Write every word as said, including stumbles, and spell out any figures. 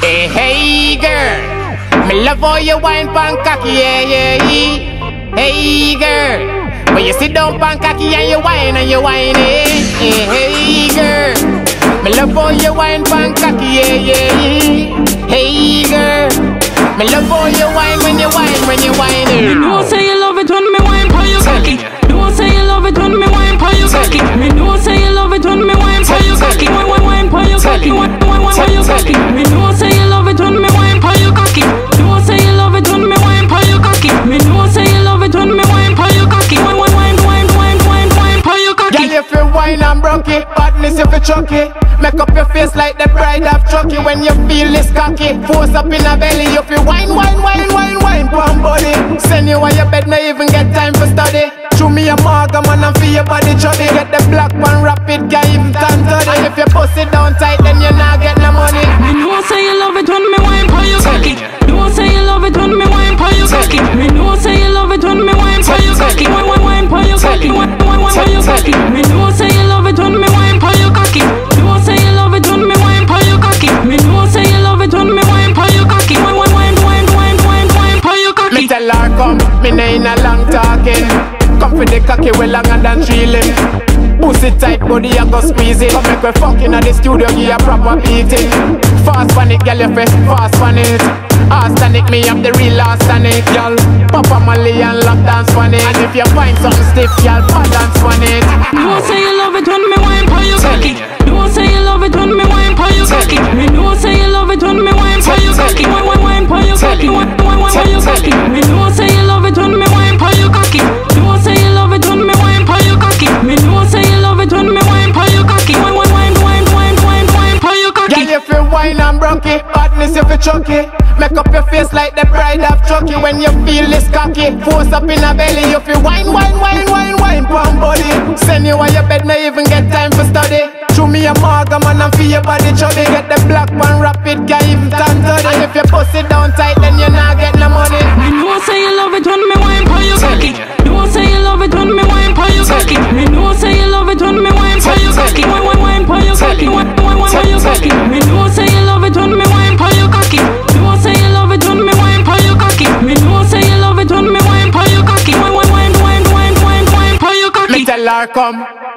Hey, hey, girl, me love how you wine pan cocky, yeah, yeah, yeah. Hey, girl, when you sit down pan cocky and you wine and you whine, eh. Hey, hey, girl, me love how you wine pan cocky, yeah, yeah, yeah. Hey, girl, me love how you wine when you wine, when you whine, eh. You know say you love it when me wine pan your cocky. You know say you love it when me wine pan your cocky. Me know say you love it when me wine pan your cocky. Wine, wine, wine pan your cocky. Wine, wine, wine pan your cocky. Me know say you love it when me wine pan your cocky. You know say you love it when me wine pan your cocky. Me know say you love it when me wine pan your cocky. Wine, wine, wine, wine, wine, wine, wine pan your cocky. Girl, you feel wine and broke it, badness you feel chucky. Make up your face like the bride of Chucky. When you feel this cocky, force up in a belly. You feel wine, wine, wine, wine, wine, pump body. Send you on your bed, no even get time for study. Chew me a marga man and feel your body chubby. Get the black one rapid, can't even turn to it. And if you push it down tight, then you not get no money. Me know say you love it when me wine pan your cocky. Know say you love it when me wine pan your cocky. Me know say you love it when me wine pan your cocky. Wine, wine, wine pan your cocky. Wine, wine, wine pan your cocky. Me know say you love it when me wine pan your cocky. Know say you love it when me wine pan your cocky. Me know say you love it when me wine pan your cocky. Wine, wine, wine, wine, wine, wine, wine pan your cocky. Me tell her come, me nah in a long talking. Come for the cocky well longer than three limb. Pussy tight, body I go squeeze it. Come make we fuck in the studio, give a proper beating. Fast on it, girl, you fresh, fast on it. Arsenic, me up the real arsenic, y'all. Papa Molly and lap dance on it. And if you find something stiff, y'all, pop dance on it. Know say you love it when me wine pan your cocky. Know say you love it when me wine pan your cocky. Me know say you love it when me wine pan your cocky. Wine, wine, wine pan your cocky. Wine, wine, wine pan your cocky. Me know say you love it when me wine pan your cocky. Know say you love it when me wine pan your cocky. Me know say you love it when me wine pan your cocky. Wine, wine, wine, wine, wine, wine, wine pan your cocky. Girl, you feel wine and broke it, badness you feel chucky. Make up your face like the bride of Chucky. When you feel this cocky, force up in a belly. You feel wine, wine, wine, wine, wine, pump body. Send you on your bed, no even get time for study. Chew me a marga man and feel your body chubby. Get the black one rapid, can't even turn to it. And if you push it down tight, then you not get no money. Me know say you love it when me wine pan your cocky. Know say you love it when me wine pan your cocky. Me know say you love it when me wine pan your cocky. Wine, wine, wine pan your cocky. Wine, wine, wine pan your cocky. Me know say you love it when me wine pan your cocky. Know say you love it when me wine pan your cocky. Me know say you love it when me wine pan your cocky. Wine, wine, wine, wine, wine, wine, wine pan your cocky. Me tell her come.